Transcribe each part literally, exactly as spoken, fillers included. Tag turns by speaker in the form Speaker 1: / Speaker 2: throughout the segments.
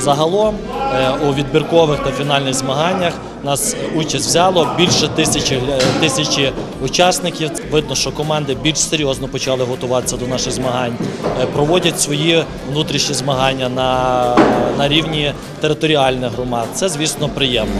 Speaker 1: Загалом у відбіркових та фінальних змаганнях нас участь взяло більше тисячі, тисячі учасників. Видно, що команди більш серйозно почали готуватися до наших змагань, проводять свої внутрішні змагання на, на рівні територіальних громад. Це, звісно, приємно.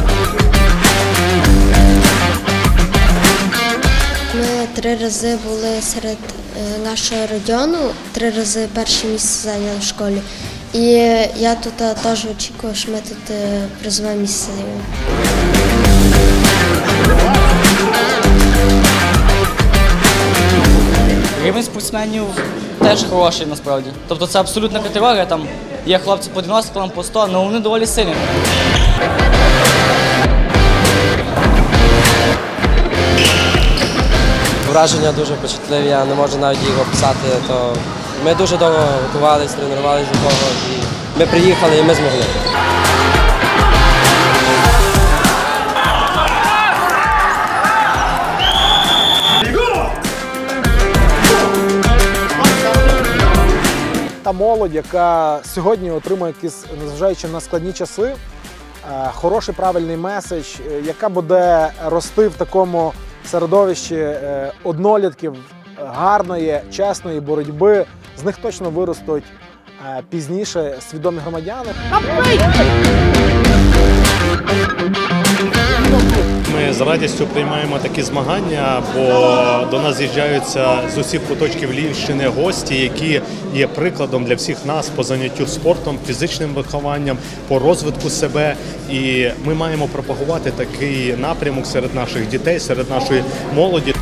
Speaker 2: Ми три рази були серед нашого району, три рази перше місце зайняли в школі. І я тут теж очікую, що ми тут призове місце займемо.
Speaker 3: Рівень спортсменів теж хороший насправді. Тобто це абсолютна категорія, там є хлопці по дев'яносто кілограмів, по сто, але вони доволі сильні.
Speaker 4: Враження дуже впечатливі, я не можу навіть їх описати. То ми дуже довго готувалися, тренувалися до того, і ми приїхали і ми змогли.
Speaker 5: Та молодь, яка сьогодні отримує якісь, незважаючи на складні часи, хороший правильний меседж, яка буде рости в такому середовищі однолітків гарної, чесної боротьби, з них точно виростуть пізніше свідомі громадяни.
Speaker 6: Ми з радістю приймаємо такі змагання, бо до нас з'їжджаються з усіх куточків Львівщини гості, які є прикладом для всіх нас по заняттю спортом, фізичним вихованням, по розвитку себе. І ми маємо пропагувати такий напрямок серед наших дітей, серед нашої молоді.